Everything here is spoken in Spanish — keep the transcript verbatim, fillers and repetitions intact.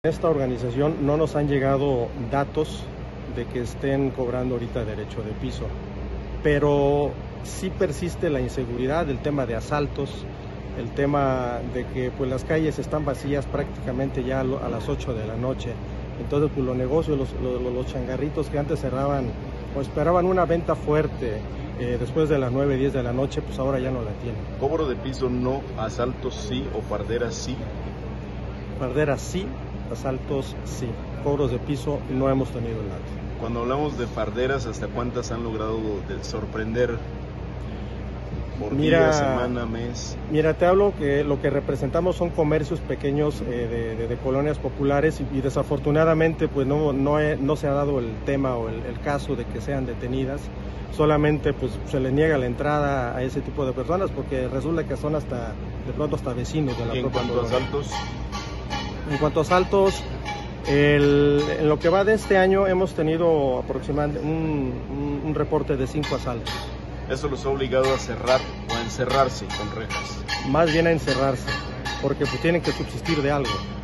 Esta organización no nos han llegado datos de que estén cobrando ahorita derecho de piso, pero sí persiste la inseguridad, el tema de asaltos, el tema de que pues las calles están vacías prácticamente ya a las ocho de la noche. Entonces pues los negocios, los, los, los changarritos que antes cerraban o esperaban una venta fuerte eh, después de las nueve, diez de la noche, pues ahora ya no la tienen. Cobro de piso no, asaltos sí o farderas sí. Farderas sí, asaltos sí, cobros de piso no hemos tenido nada. Cuando hablamos de farderas, ¿hasta cuántas han logrado de sorprender? Por mira, día, semana, mes. Mira, te hablo que lo que representamos son comercios pequeños eh, de, de, de colonias populares y, y desafortunadamente pues no, no, he, no se ha dado el tema o el, el caso de que sean detenidas. Solamente pues se les niega la entrada a ese tipo de personas porque resulta que son hasta de pronto hasta vecinos de la ¿Y en propia cuanto a colonia. asaltos? En cuanto a asaltos, el, en lo que va de este año hemos tenido aproximadamente un, un, un reporte de cinco asaltos. ¿Eso los ha obligado a cerrar o a encerrarse con rejas? Más bien a encerrarse, porque pues tienen que subsistir de algo.